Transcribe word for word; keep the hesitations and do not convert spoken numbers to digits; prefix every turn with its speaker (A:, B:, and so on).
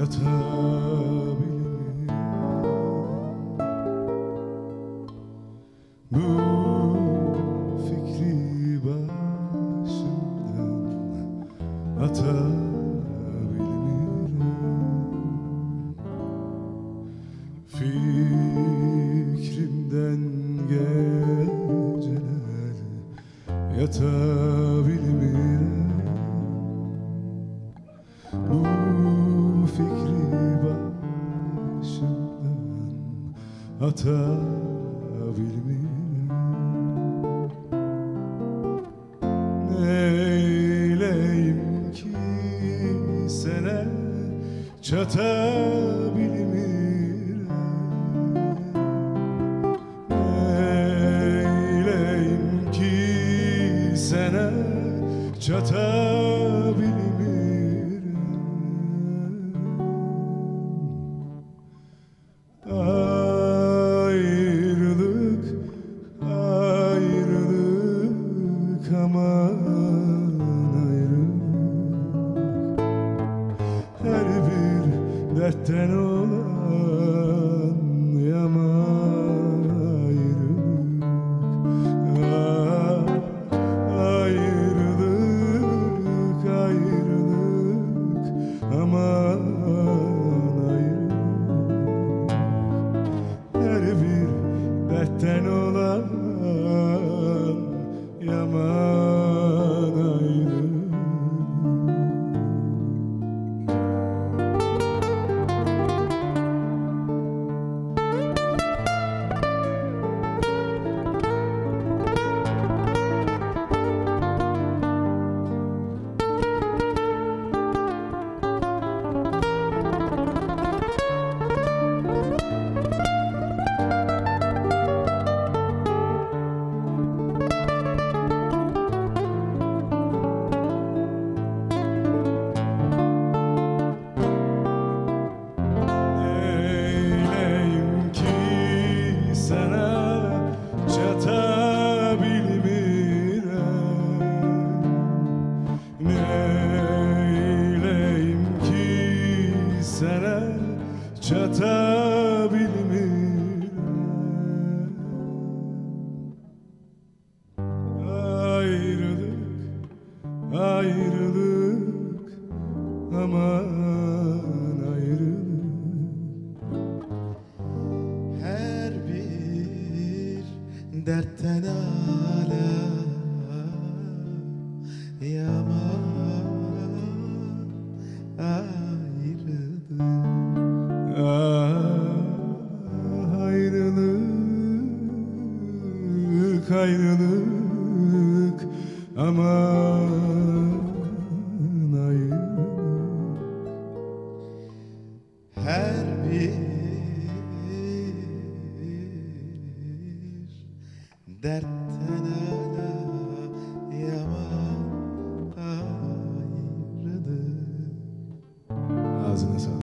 A: yatabilirim. Bu fikri başımdan atabilirim. Fikrimden geceler yatabilirim. Bu fikri başımdan atabilirim. Neyleyim ki sene çatabilirim. Neyleyim ki sene çatabilirim. Ayrılık, ayrılık, aman ayrılık. Her bir dertten olan yaman ayrılık. Ah, ayrılık, ayrılık, aman ayrılık. Her bir dertten olan yaman ayrılık. Neyleyim ki sana çatabilirim. Neyleyim ki sana çatabilirim. Ayrılık, ayrılık, aman ayrılık.
B: Her bir dertten ala yaman ayrılık.
A: Ah, ayrılık, ayrılık, aman ayrılık.
B: Her bir dert